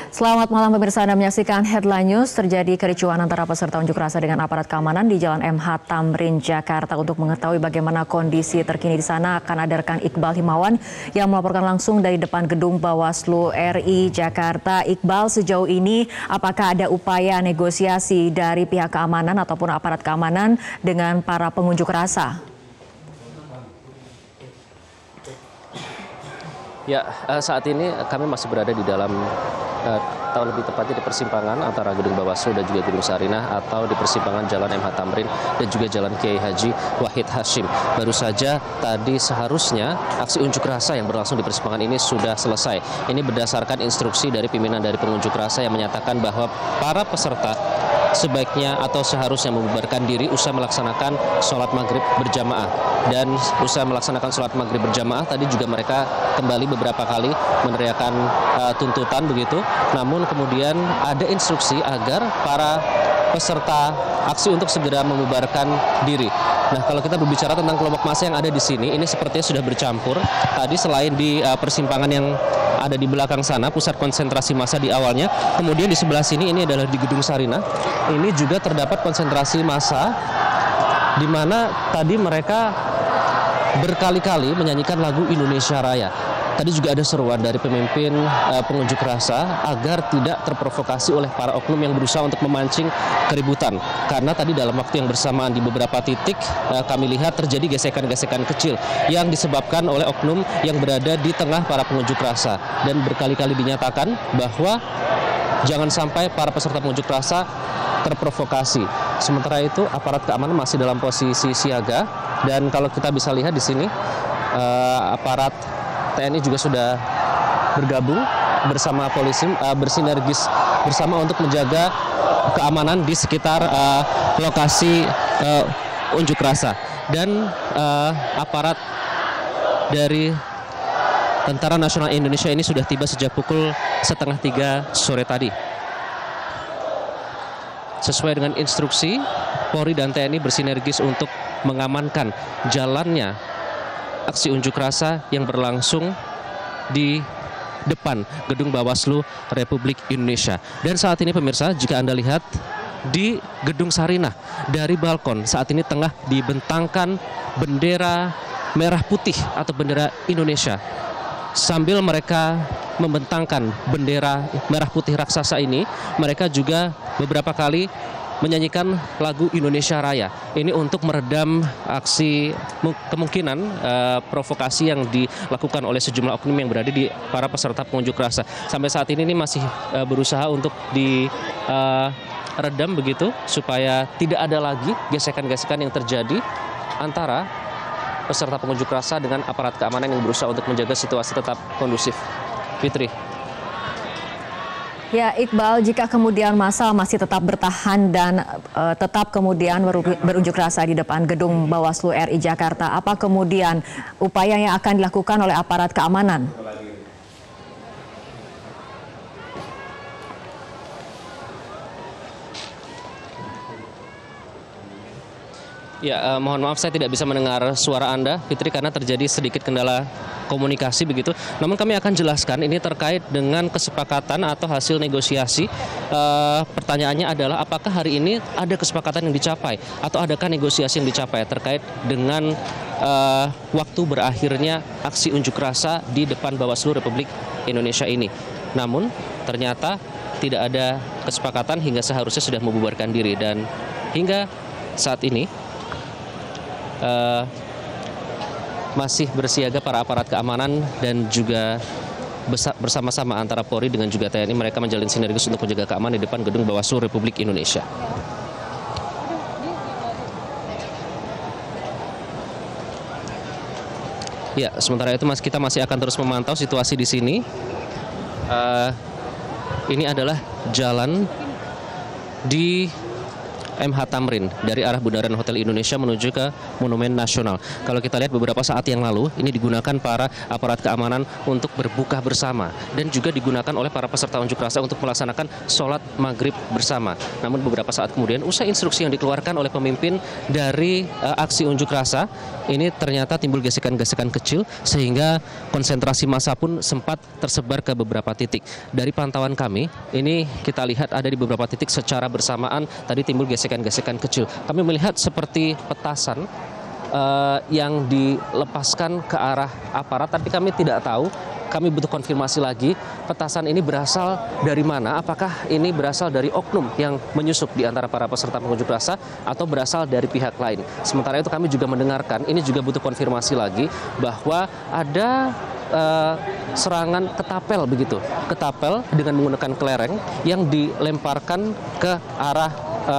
Selamat malam pemirsa, Anda menyaksikan Headline News. Terjadi kericuan antara peserta unjuk rasa dengan aparat keamanan di Jalan MH Tamrin, Jakarta. Untuk mengetahui bagaimana kondisi terkini di sana akan ada rekan Iqbal Himawan yang melaporkan langsung dari depan gedung Bawaslu RI Jakarta. Iqbal, sejauh ini apakah ada upaya negosiasi dari pihak keamanan ataupun aparat keamanan dengan para pengunjuk rasa? Ya, saat ini kami masih berada di dalam, atau lebih tepatnya di persimpangan antara Gedung Bawaslu dan juga Gedung Sarinah, atau di persimpangan Jalan MH Tamrin dan juga Jalan Kiai Haji Wahid Hasyim. Baru saja tadi seharusnya aksi unjuk rasa yang berlangsung di persimpangan ini sudah selesai. Ini berdasarkan instruksi dari pimpinan dari pengunjuk rasa yang menyatakan bahwa para peserta sebaiknya atau seharusnya membubarkan diri usai melaksanakan sholat maghrib berjamaah. Dan usai melaksanakan sholat maghrib berjamaah, tadi juga mereka kembali beberapa kali meneriakan tuntutan begitu. Namun kemudian ada instruksi agar para peserta aksi untuk segera membubarkan diri. Nah, kalau kita berbicara tentang kelompok massa yang ada di sini, ini sepertinya sudah bercampur. Tadi selain di persimpangan yang ada di belakang sana, pusat konsentrasi massa di awalnya, kemudian di sebelah sini ini adalah di Gedung Sarinah. Ini juga terdapat konsentrasi massa di mana tadi mereka berkali-kali menyanyikan lagu Indonesia Raya. Tadi juga ada seruan dari pemimpin pengunjuk rasa agar tidak terprovokasi oleh para oknum yang berusaha untuk memancing keributan. Karena tadi dalam waktu yang bersamaan di beberapa titik kami lihat terjadi gesekan-gesekan kecil yang disebabkan oleh oknum yang berada di tengah para pengunjuk rasa. Dan berkali-kali dinyatakan bahwa jangan sampai para peserta pengunjuk rasa terprovokasi. Sementara itu aparat keamanan masih dalam posisi siaga, dan kalau kita bisa lihat di sini aparat TNI juga sudah bergabung bersama polisi, bersinergis bersama untuk menjaga keamanan di sekitar lokasi unjuk rasa. Dan aparat dari Tentara Nasional Indonesia ini sudah tiba sejak pukul 2:30 sore tadi. Sesuai dengan instruksi, Polri dan TNI bersinergis untuk mengamankan jalannya aksi unjuk rasa yang berlangsung di depan Gedung Bawaslu Republik Indonesia. Dan saat ini pemirsa, jika Anda lihat di Gedung Sarinah, dari balkon saat ini tengah dibentangkan bendera merah putih atau bendera Indonesia. Sambil mereka membentangkan bendera merah putih raksasa ini, mereka juga beberapa kali menyanyikan lagu Indonesia Raya. Ini untuk meredam aksi kemungkinan provokasi yang dilakukan oleh sejumlah oknum yang berada di para peserta pengunjuk rasa. Sampai saat ini masih berusaha untuk diredam begitu supaya tidak ada lagi gesekan-gesekan yang terjadi antara peserta pengunjuk rasa dengan aparat keamanan yang berusaha untuk menjaga situasi tetap kondusif. Fitri. Ya, Iqbal, jika kemudian massa masih tetap bertahan dan tetap kemudian berunjuk rasa di depan Gedung Bawaslu RI Jakarta, apa kemudian upaya yang akan dilakukan oleh aparat keamanan? Ya, mohon maaf saya tidak bisa mendengar suara Anda, Fitri, karena terjadi sedikit kendala komunikasi begitu. Namun kami akan jelaskan ini terkait dengan kesepakatan atau hasil negosiasi. Pertanyaannya adalah apakah hari ini ada kesepakatan yang dicapai atau adakah negosiasi yang dicapai terkait dengan waktu berakhirnya aksi unjuk rasa di depan Bawaslu Republik Indonesia ini. Namun ternyata tidak ada kesepakatan hingga seharusnya sudah membubarkan diri, dan hingga saat ini masih bersiaga para aparat keamanan dan juga bersama-sama antara Polri dengan juga TNI. Mereka menjalin sinergis untuk menjaga keamanan di depan Gedung Bawaslu Republik Indonesia. Ya, sementara itu kita masih akan terus memantau situasi di sini. Ini adalah jalan di MH Tamrin dari arah Bundaran Hotel Indonesia menuju ke Monumen Nasional. Kalau kita lihat beberapa saat yang lalu, ini digunakan para aparat keamanan untuk berbuka bersama dan juga digunakan oleh para peserta unjuk rasa untuk melaksanakan sholat maghrib bersama. Namun beberapa saat kemudian, usai instruksi yang dikeluarkan oleh pemimpin dari aksi unjuk rasa, ini ternyata timbul gesekan-gesekan kecil sehingga konsentrasi massa pun sempat tersebar ke beberapa titik. Dari pantauan kami, ini kita lihat ada di beberapa titik secara bersamaan tadi timbul gesekan-gesekan kecil. Kami melihat seperti petasan yang dilepaskan ke arah aparat, tapi kami tidak tahu. Kami butuh konfirmasi lagi, petasan ini berasal dari mana? Apakah ini berasal dari oknum yang menyusup di antara para peserta pengunjuk rasa atau berasal dari pihak lain? Sementara itu kami juga mendengarkan, ini juga butuh konfirmasi lagi, bahwa ada serangan ketapel begitu. Ketapel dengan menggunakan kelereng yang dilemparkan ke arah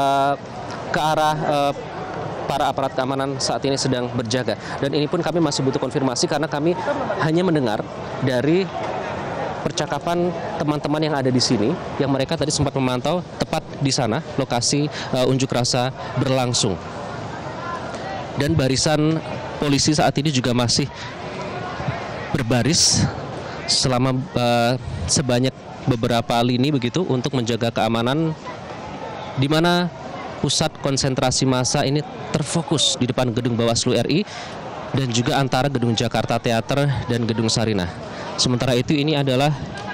para aparat keamanan saat ini sedang berjaga. Dan ini pun kami masih butuh konfirmasi karena kami hanya mendengar dari percakapan teman-teman yang ada di sini, yang mereka tadi sempat memantau tepat di sana lokasi unjuk rasa berlangsung. Dan barisan polisi saat ini juga masih berbaris selama sebanyak beberapa lini begitu untuk menjaga keamanan, di mana pusat konsentrasi massa ini terfokus di depan gedung Bawaslu RI dan juga antara gedung Jakarta Theater dan gedung Sarinah. Sementara itu ini adalah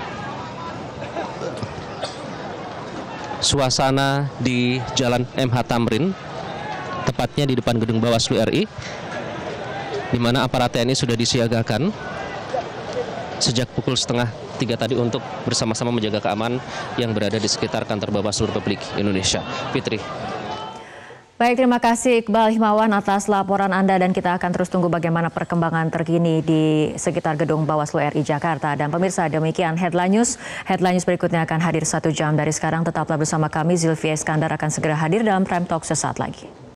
suasana di Jalan MH Tamrin, tepatnya di depan gedung Bawaslu RI, di mana aparat TNI sudah disiagakan sejak pukul 2:30 tadi untuk bersama-sama menjaga keamanan yang berada di sekitar kantor Bawaslu Republik Indonesia. Fitri. Baik, terima kasih Iqbal Himawan atas laporan Anda, dan kita akan terus tunggu bagaimana perkembangan terkini di sekitar gedung Bawaslu RI Jakarta. Dan pemirsa, demikian Headline News. Headline News berikutnya akan hadir 1 jam dari sekarang. Tetaplah bersama kami, Zilvia Iskandar akan segera hadir dalam Prime Talk sesaat lagi.